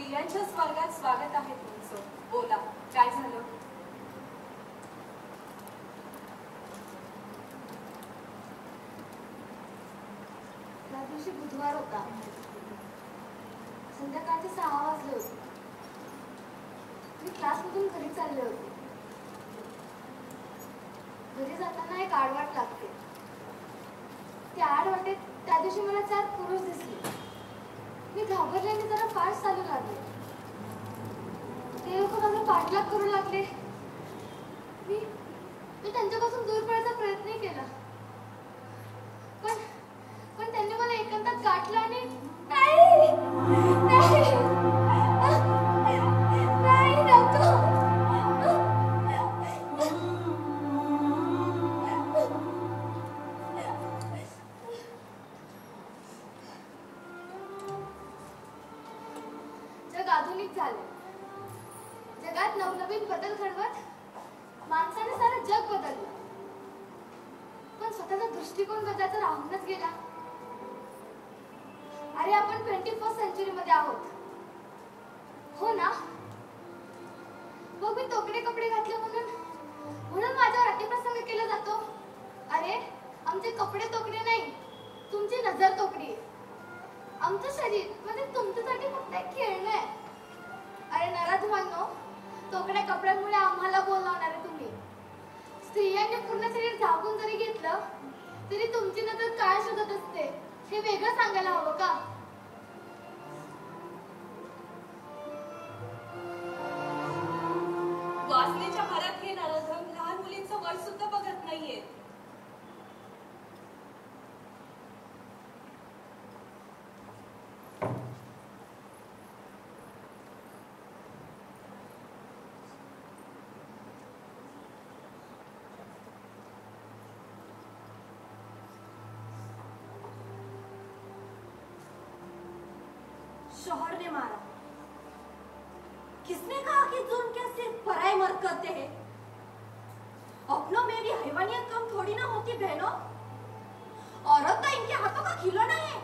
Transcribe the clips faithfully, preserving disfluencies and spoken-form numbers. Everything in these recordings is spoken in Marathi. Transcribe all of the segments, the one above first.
स्त्रियांच्या स्वर्गात स्वागत आहे तुमचं. बोला, काय झालं? त्या दिवशी बुधवार होता. संध्याकाळचे सहा वाजले होते. मी क्लासमधून घरी चालले होते. घरी जाताना एक आडवाट लागते. त्या आडवाटेत त्या दिवशी मला चार पुरुष दिसले. मी घाबरल्याने जरा फास्ट चालू लागले. ते लोक माझा पाठलाग करू लागले. मी मी त्यांच्यापासून दूर पडायचा प्रयत्न केला, पण पण त्यांनी मला एकांतात गाठलं आणि नाही नाही नाही नको. जग आधुनिक झाले. जगात नवनवीन बदल घडवत माणसाने सारं जग बदललं, पण स्वतःचा दृष्टिकोन बदलायचा राहूनच गेला. अरे आपण ट्वेंटी फर्स्ट सेंचुरी मध्ये आहोत, हो ना? बघ, मी तोकडे कपडे घातले म्हणून म्हणून माझ्यावर अतिप्रसंग केला जातो. अरे आमचे कपडे तोकडे नाही, तुमची नजर तोकडी आहे. आमचं शरीर म्हणजे तुमच्यासाठी फक्त एक खेळणं आहे. अरे नराधमांनो, तोकड्या कपड्यांमुळे आम्हाला बोलावणार आहे तुम्ही. स्त्रियांनी पूर्ण शरीर झाकून जरी घेतलं तरी तुमची नजर काय शोधत असते हे वेगळं सांगायला हवं का? वासनेच्या भरात हे नराधम लहान मुलींचं वय सुद्धा बघत नाहीये. शोहर ने मारा। किसने कहा कि जुल्म के सिर्फ पराये मर्द करते हैं? अपनों में भी हैवानियत कम थोड़ी ना होती बहनों। औरत तो इनके हाथों का खिलौना है।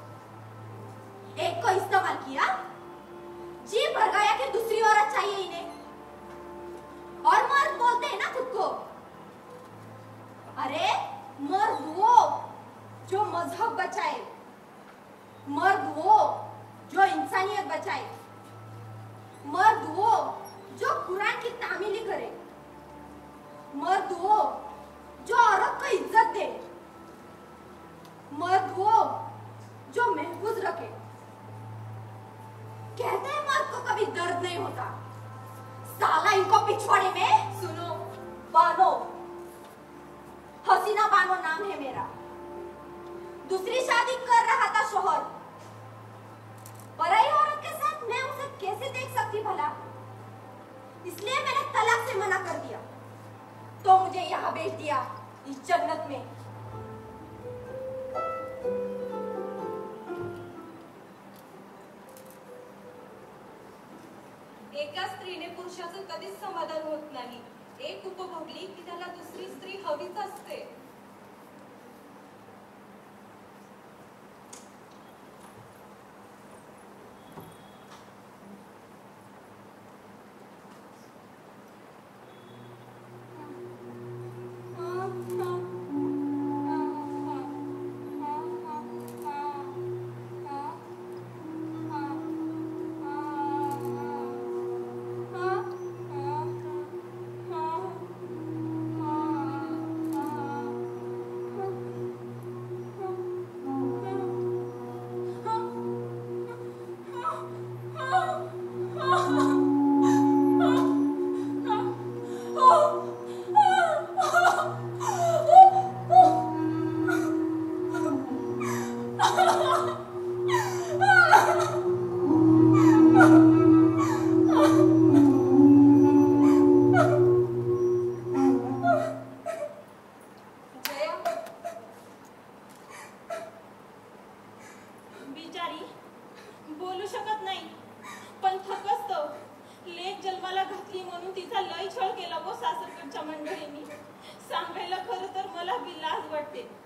एक को इस्तेमाल किया, जी भर गया कि दूसरी औरत चाहिए इन्हें। और मर्द बोलते हैं ना खुद को। अरे मर्द वो जो मजहब बचाए, मर्द वो जो इंसानियत बचाए, मर्द वो जो कुरान की तामीली करे, मर्द वो जो औरत को इज्जत दे, मर्द वो जो महफूज रखे। कहते हैं मर्द को कभी दर्द नहीं होता, साला इनको पिछवाड़े में सुनो बानो। हसीना बानो नाम है मेरा। दूसरी शादी कर रहा था शोहर, पराई औरत के साथ मैं उसे कैसे देख सकती भला? इसलिए मैंने तलाक से मना कर दिया, तो मुझे यहाँ भेज दिया इस जन्नत में। एका स्त्रीने पुरुषाचं कधीच समाधान होत नाही. एक उपभोगली की त्याला दुसरी स्त्री हवीच असते.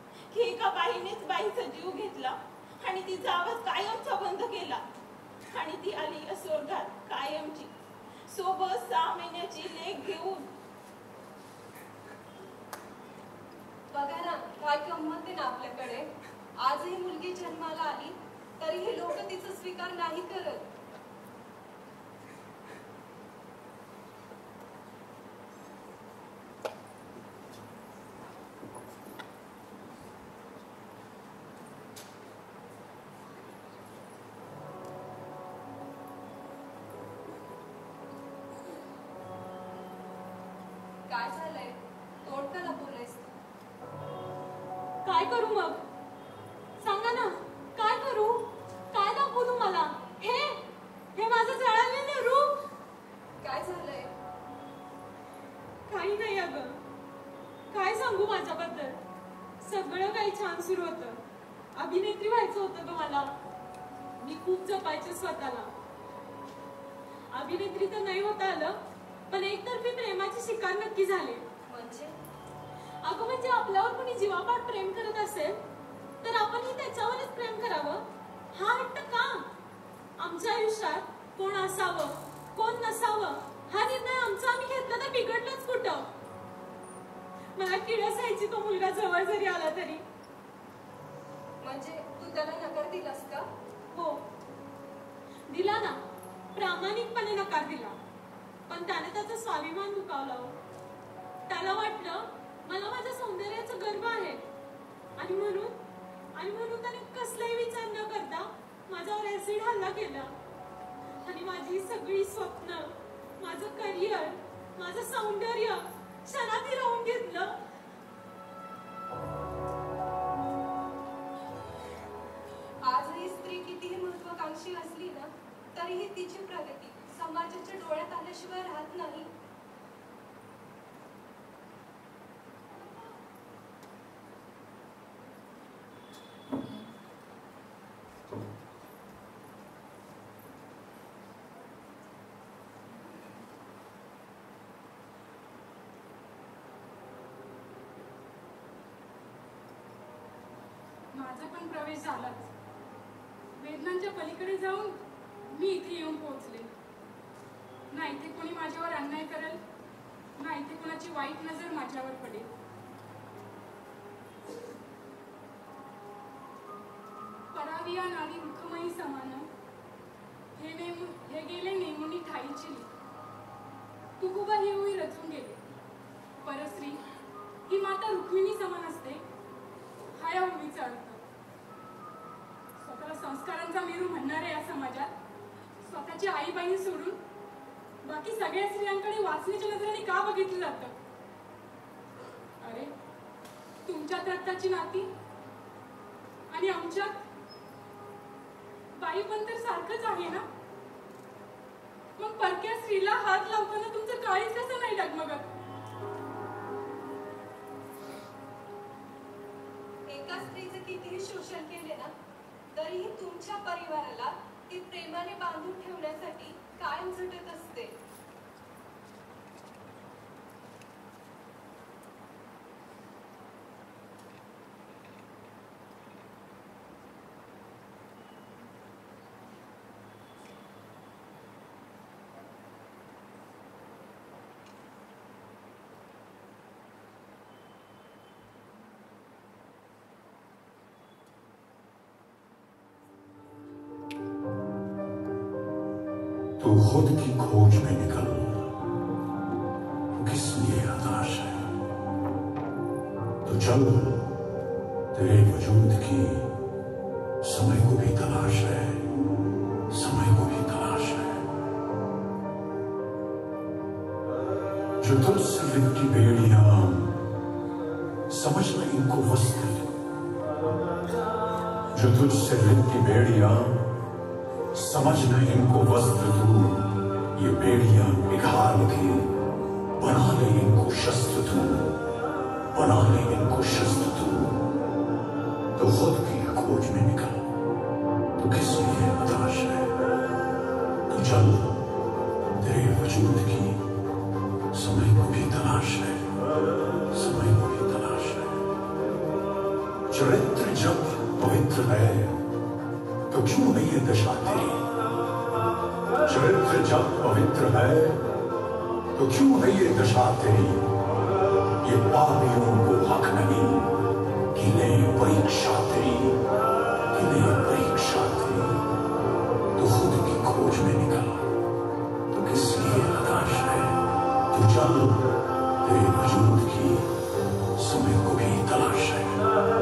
बाईचा जीव घेतला आणि तिचा आवाज कायमचा बंद केला आणि ती आली या स्वर्गात कायमची, सोबत सहा महिन्याची लेक घेऊन. बघा ना काय गंमत आहे ना आपल्याकडे. आजही मुलगी जन्माला आली तरीही लोक तिचा स्वीकार नाही करत. काय झालंय? तोंड का लपवलंयस? काय करू मग? सांगा ना, काय करू? काय दाखवू तुम्हाला? हे हे माझं जळालेलं रूप. काय झालंय? काही नाही अगं, काय सांगू माझ्याबद्दल. सगळं काही छान सुरू होतं. अभिनेत्री व्हायचं होतं ग मला. मी खूप जपायचे स्वतःला. अभिनेत्री तर नाही होता आलं, पण एकतर्फी प्रेमाची शिकार नक्की झाले. म्हणजे अगं म्हणजे आपल्यावर कोणी जीवापाड प्रेम करत असेल तर आपणही त्याच्यावरच प्रेम करावं हा हट्ट का? आमच्या आयुष्यात कोण असावं कोण नसावं हा निर्णय आमचा आम्ही घेतला तर बिघडलंच कुठं? मला किळस यायची तो मुलगा जवळ जरी आला तरी. म्हणजे तू त्याला नकार दिलास का? हो दिला ना, प्रामाणिकपणे नकार दिला. पण त्याने त्याचा स्वाभिमान दुखावला. त्याला वाटलं मला माझ्या सौंदर्याचा गर्व आहे आणि म्हणून आणि म्हणून त्याने कसलाही विचार न करता माझ्यावर ऍसिड हल्ला केला आणि माझी सगळी स्वप्न, माझं करिअर, माझं सौंदर्य क्षणात हिरावून घेतलं. आजही स्त्री कितीही महत्वाकांक्षी असली ना तरीही तिची प्रगती समाजाच्या डोळ्यात आल्याशिवाय राहत नाही. माझा पण प्रवेश झालाच. वेदनांच्या पलीकडे जाऊन मी इथे येऊन पोहोचले. ना इथे कोणी माझ्यावर अन्याय करेल, ना इथे कोणाची वाईट नजर माझ्यावर पडेल. परावी या नारी रुखमयी समान हे नेम हे गेले नेमुनी ठाईची. तुकुबा ही होई रचून गेले. परस्त्री ही माता रुक्मिणी समान असते हा या ओळीचा अर्थ. स्वतःला संस्कारांचा मेरू म्हणणाऱ्या या समाजात स्वतःची आई बहिणी सोडून बाकी सगळ्या स्त्रियांकडे वाचण्याच्या नजरेने का बघितलं जातं? अरे तुमच्यात रक्ताची नाती आणि आमच्यात बाई पण तर सारखंच आहे ना. मग परक्या स्त्रीला हात लावताना तुमचं काळीच कसं नाही डगमगत? एका स्त्रीचे कितीही शोषण केले ना तरीही तुमच्या परिवाराला ती प्रेमाने बांधून ठेवण्यासाठी कायम झटत असते. तू खुद की खोज में निकल, किस लिए हताश है? तो चल, तेरे वजूद की समय को भी तलाश है, समय को भी तलाश है। जो तुझसे लिपटी बेड़ियां, समझना इनको वस्त्र। जो तुझसे लिपटी बेड़ियां, समझना इनको वस्त्र तू। ये बेड़ियां निखार थी, बना ले इनको शस्त्र तू, बना ले इनको शस्त्र तू। तो खुद की खोज में निकल, तो किस लिए हताश है? तो चल, तेरे वजूद की समय को भी तलाश है, समय को भी तलाश है। चरित्र जब पवित्र है तो क्यों नहीं है दशा तेरी? चरित्र जब पवित्र है तो क्यों है ये दशा तेरी? ये पापियों को हक नहीं कि ले परीक्षा तेरी, कि ले परीक्षा तेरी। तो खुद की खोज में निकल, तो किस लिए हताश है? तू चल, तेरे वजूद की समय को भी तलाश है।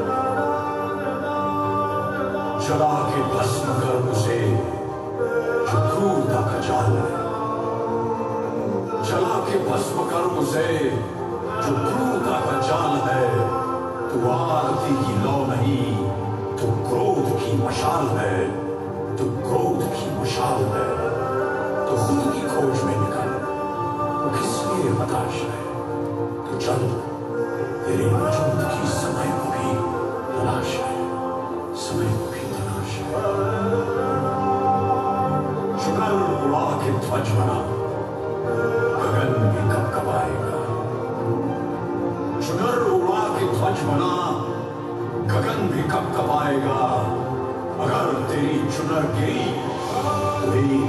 जला के भस्म कर उसे जो क्रूरता का जाल है, जला के भस्म कर उसे जो क्रूरता का जाल है। तू आरती की लौ नहीं, तू क्रोध की मशाल है, तू क्रोध की मशाल है। तो खुद की खोज में निकल, तो किस लिए हताश है? तो चल, तेरे वजूद की समय को भी तलाश है, समय को भी तलाश है। चुनर उड़ा के ध्वज बना, गगन भी कब कब आएगा। चुनर उड़ा के ध्वज बना, गगन भी कब कब आएगा। अगर तेरी चुनर गिरी तो एक